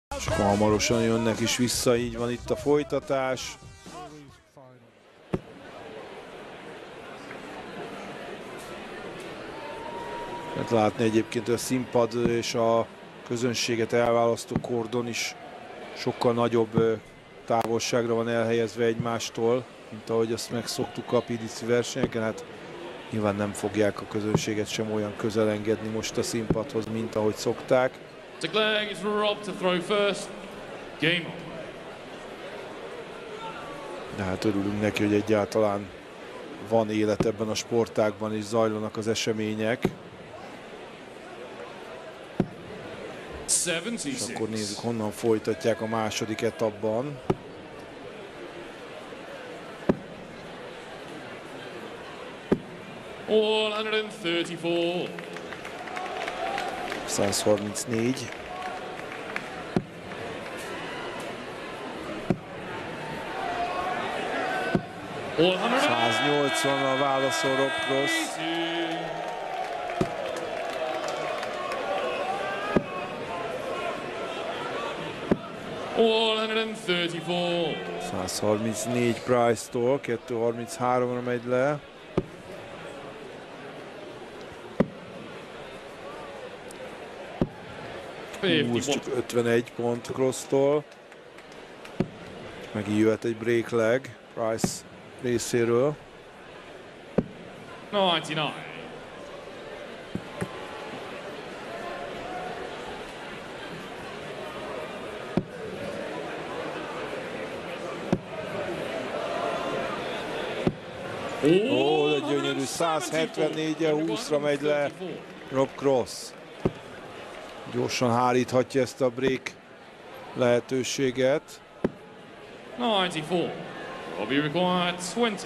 És akkor hamarosan jönnek is vissza, így van itt a folytatás. Lehet látni egyébként, hogy a színpad és a közönséget elválasztó kordon is sokkal nagyobb távolságra van elhelyezve egymástól, mint ahogy azt megszoktuk a PDC versenyeken. Hát nyilván nem fogják a közönséget sem olyan közel engedni most a színpadhoz, mint ahogy szokták. De hát örülünk neki, hogy egyáltalán van élet ebben a sportágban, és zajlanak az események. És akkor nézzük, honnan folytatják a második etapban. All 134. 134. All 180. 180 a válaszol Rob Cross. All 134. 134 Price-tól, 233-ra megy le. Csak 51 pont Cross-tól. Megint jöhet egy break leg Price részéről. 99. Ó, de gyönyörű, 174-e 20-ra megy le Rob Cross. Gyorsan háríthatja ezt a break lehetőséget. 94. Robbie required 20.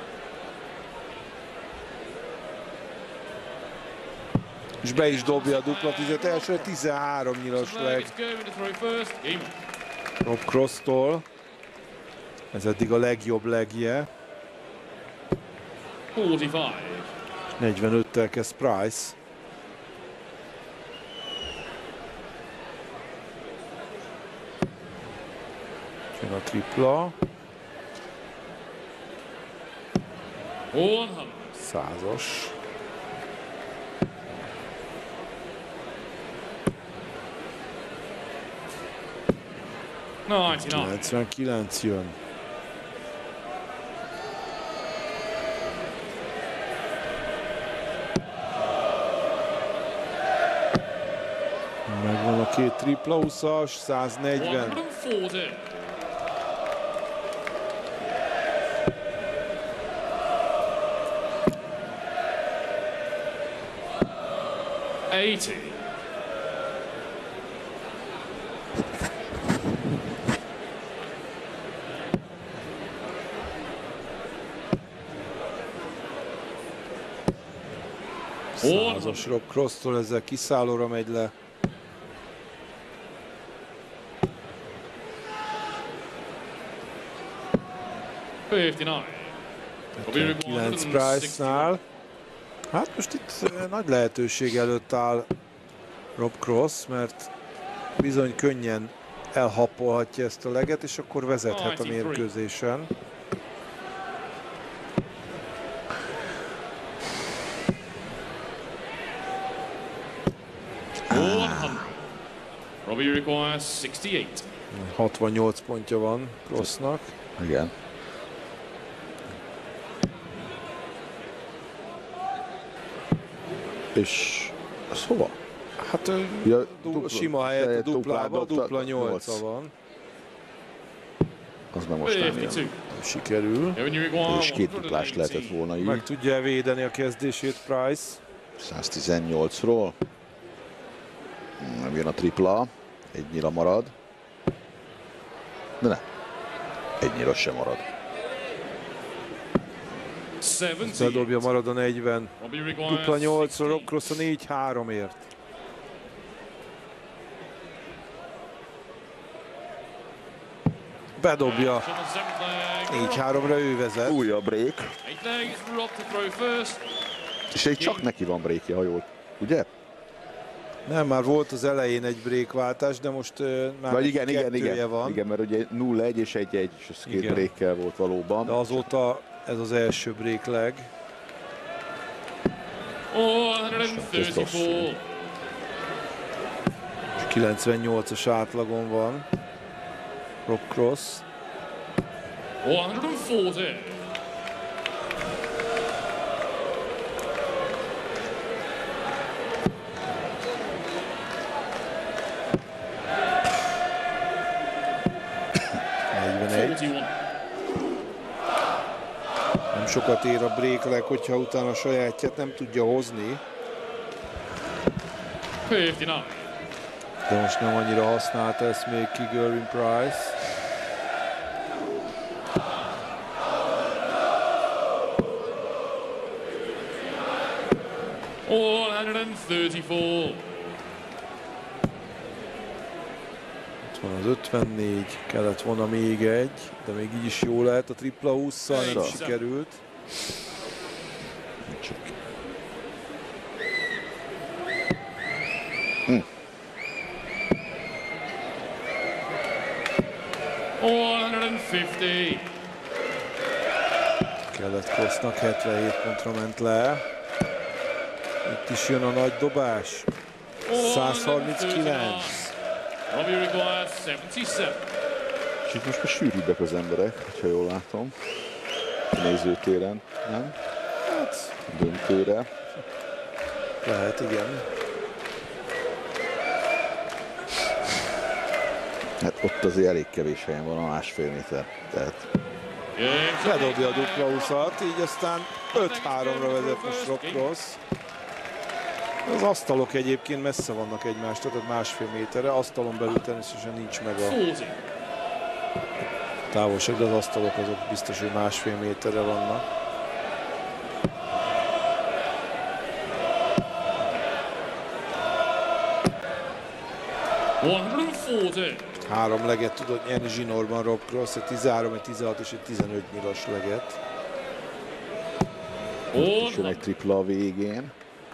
És be is dobja a dupla tizet, első 13 nyilas leg Rob Cross-tól. Ez eddig a legjobb legje. 45. 45-tel kezd Price. Jön a tripla. 100-as. 99 jön. Megvan a két tripla 20-as, 140. 140. 80. Százas Rob Cross-tól, ezzel kiszállóra megy le. 9 Price-nál. Hát most itt nagy lehetőség előtt áll Rob Cross, mert bizony könnyen elhappolhatja ezt a leget, és akkor vezethet a mérkőzésen. Robbie requires 68. 68 pontja van Crossnak. Igen. És az hova? Hát ja, sima helyett a duplába, dupla 8-a van. Az meg most nem jön. Sikerül. És két duplást lehetett volna így. Meg tudja védeni a kezdését Price. 118-ról. Nem jön a tripla. Egy nyila marad. De ne. Egy nyila sem marad. Bedobja, marad a 40. Dupla 8-ról Rob Cross a 4-3-ért. Bedobja. 4-3-ra ő vezet. Újabb break. És egy csak neki van breakje, ha jól. Ugye? Nem, már volt az elején egy breakváltás, de most már Vagy kettője van. Igen, mert ugye 0-1 és 1-1, és az két Igen. breakkel volt valóban. De azóta ez az első break leg. 134. 98-as átlagon van Rob Cross. 140. Nem sokat ér a break leg, hogyha utána a sajátját nem tudja hozni. 59. De most nem annyira használta ezt még ki Gerwyn Price. All 134. Itt van az 54, kellett volna még egy, de még így is jó lehet a tripla 20-szal, nem sikerült. Csak. All 150. Kellett Crossnak, 77 pontra ment le. Itt is jön a nagy dobás. 139. Robbie requires 77. És itt most már sűrűbbek az emberek, ha jól látom. A nézőtéren, nem? Hát, döntőre. Lehet, igen. Hát ott azért elég kevés helyen van, a másfél méter. Tehát Bedobja a dupla 20-at, így aztán 5-3-ra vezet most Rob Cross. Az asztalok egyébként messze vannak egymástól, tehát másfél méterre. Asztalon belül természetesen nincs meg a 40. távolság, de az asztalok azok biztos, hogy másfél méterre vannak. Három leget tudott nyerni zsinórban Rob Cross, egy 13, egy 16 és egy 15 nyilas leget. és jön egy tripla a végén.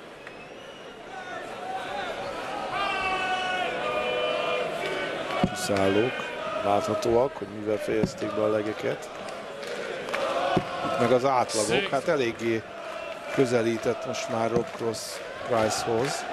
Kiszállók láthatóak, hogy mivel fejezték be a legeket. Itt meg az átlagok, hát eléggé közelített most már Rob Cross Pricehoz.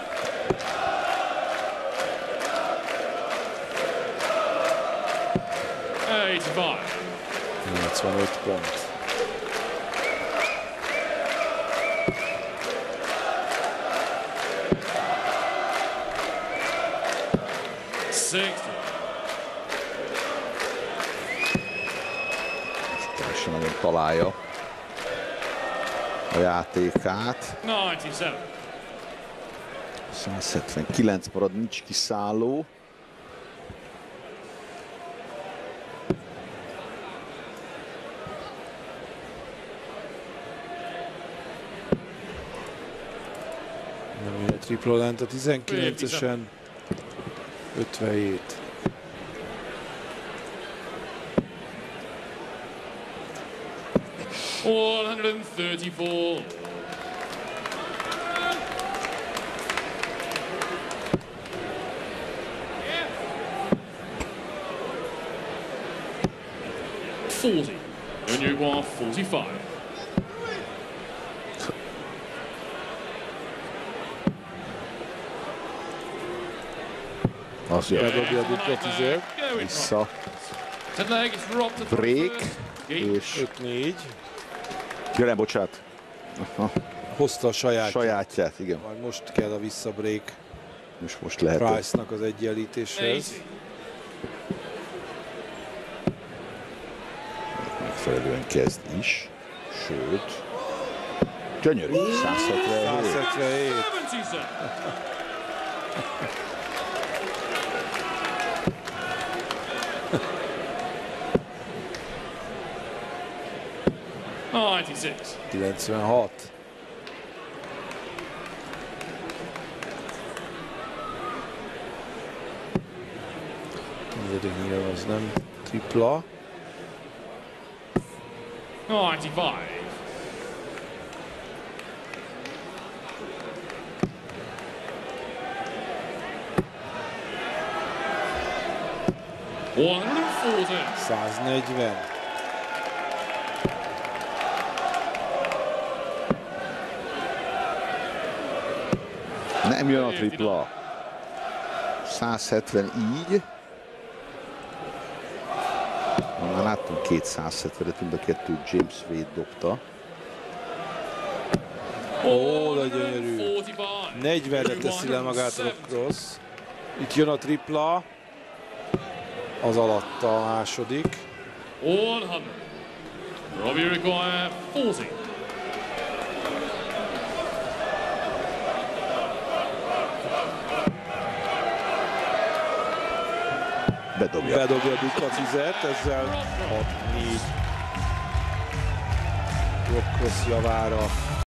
Van. 85 pont. Teljesen nagyon találja a játékát. 97. 179 marad, nincs kiszálló. Tripla lent a 19-esen, 57. All 134. Junior 45. Az jön. Bedobja a dupla 10-et. Vissza. Break. És 5-4. ja, nem, bocsánat. Hozta a Sajátját, igen. Majd most kell a visszabreak Most lehet. Price-nak az egyenlítéshez. Megfelelően kezd is. Sőt. Gyönyörű. 177. 177. Oh, 96. Negyedik az nem tripla. 95. 140. 140. Nem jön a tripla. 170 így. Már láttunk 270-et, mind a kettő James Wade dobta. Ó, de gyönyörű. 45. 40-re teszi le magát Rob Cross. Itt jön a tripla. Az alatta a második. 100. Robbie require 40. Bedobja. Bedobja a dupla tizet, ezzel 6-4 Rob Cross javára.